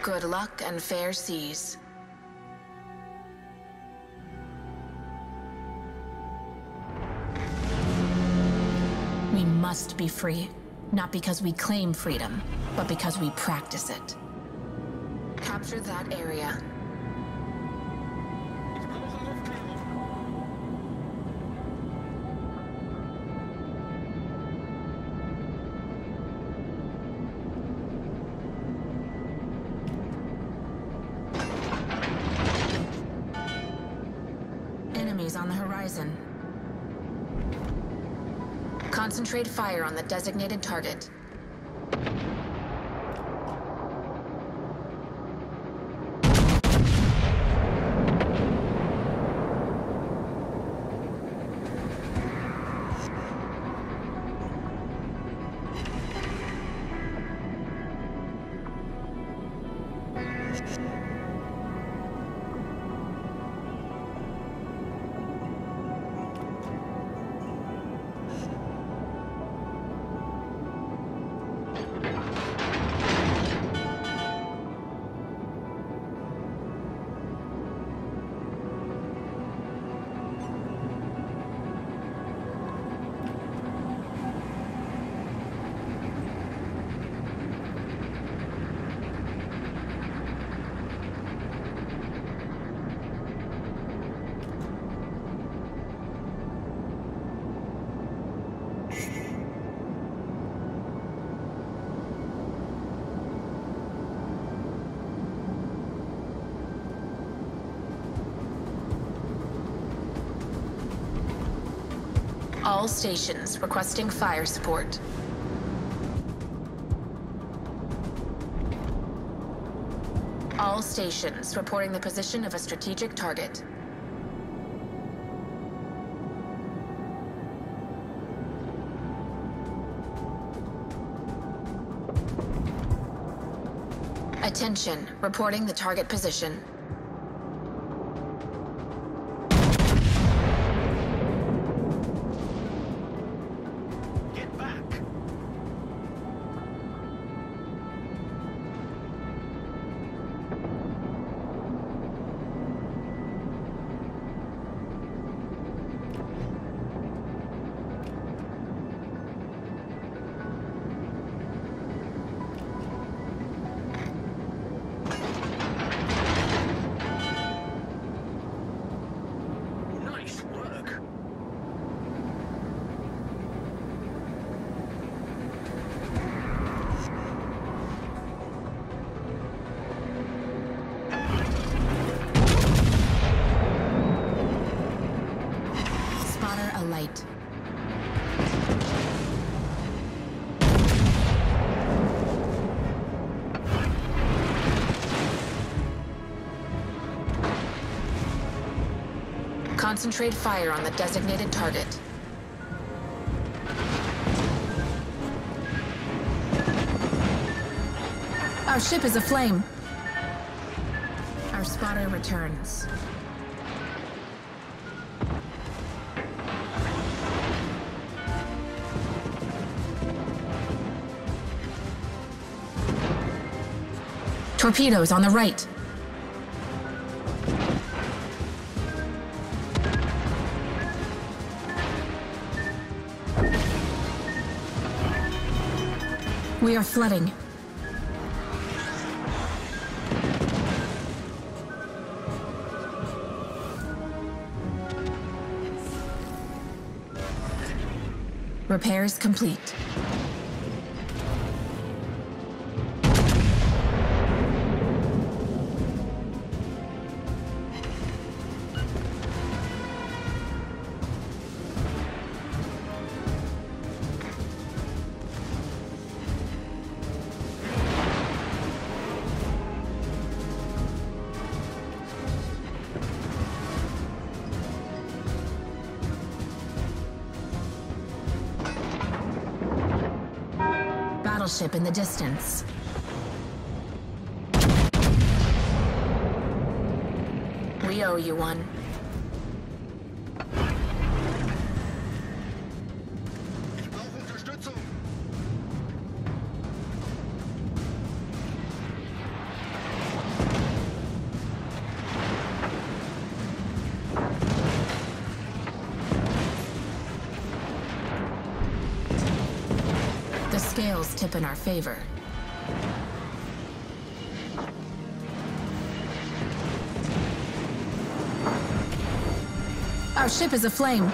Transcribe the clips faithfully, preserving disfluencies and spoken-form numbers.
Good luck and fair seas. We must be free. Not because we claim freedom, but because we practice it. Capture that area. Enemies on the horizon. Concentrate fire on the designated target. All stations requesting fire support. All stations reporting the position of a strategic target. Attention, reporting the target position. Light. Concentrate fire on the designated target. Our ship is aflame. Our spotter returns. Torpedoes on the right. We are flooding. Repairs complete. Battleship in the distance. We owe you one. Ich brauche Unterstützung. The scales tip in our favor. Our ship is aflame.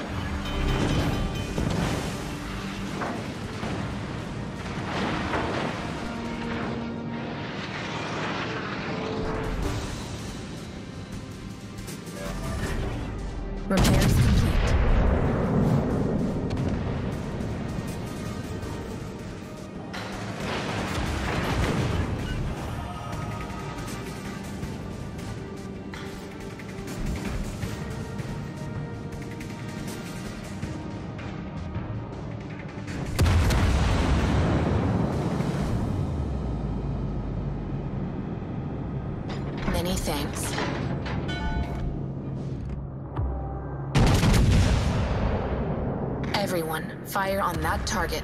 Repairs complete. Many thanks. Everyone, fire on that target.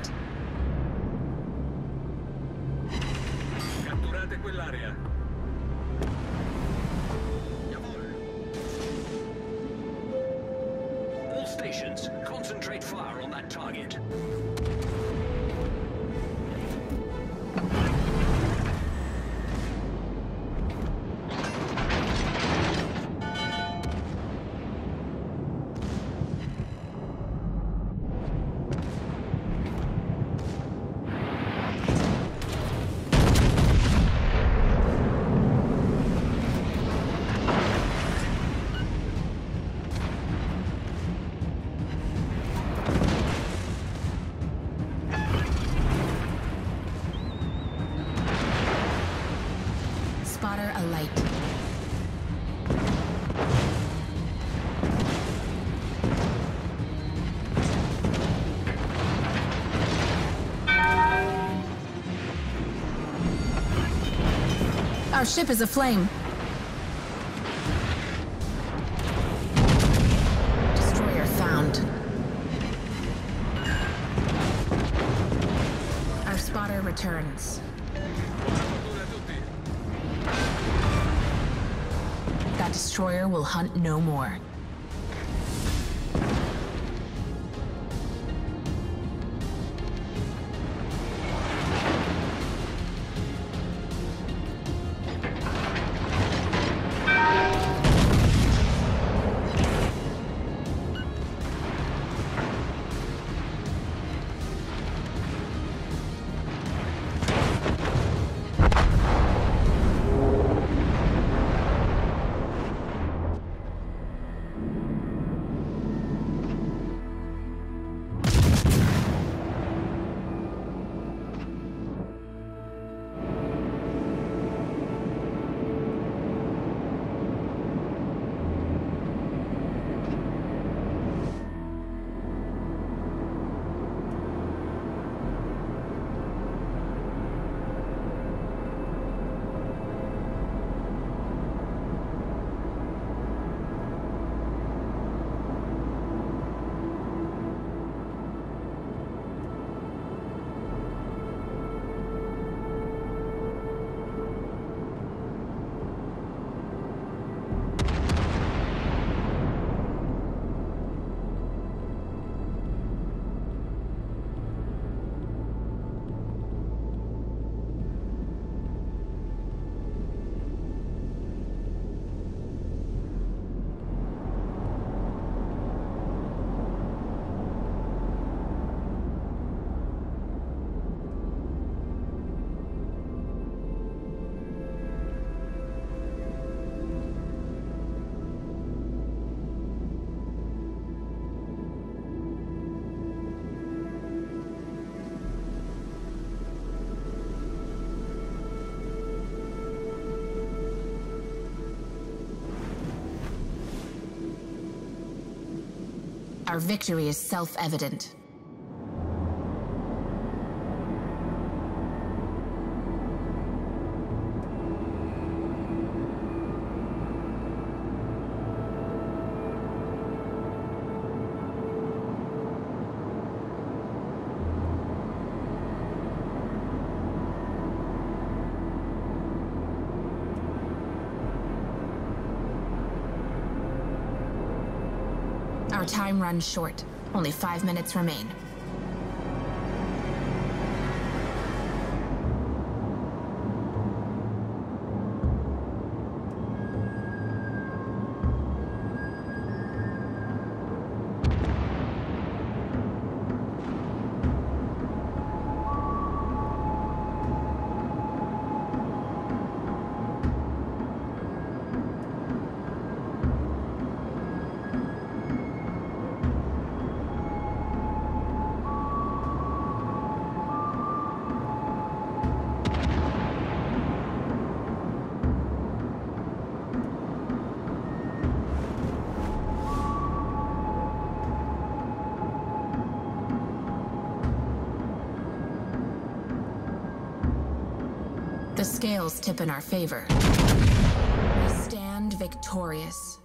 Catturate quell'area. All stations, concentrate fire on that target. Spotter alight. Our ship is aflame. Destroyer found. Our spotter returns. That destroyer will hunt no more. Our victory is self-evident. Our time runs short. Only five minutes remain. The scales tip in our favor. We stand victorious.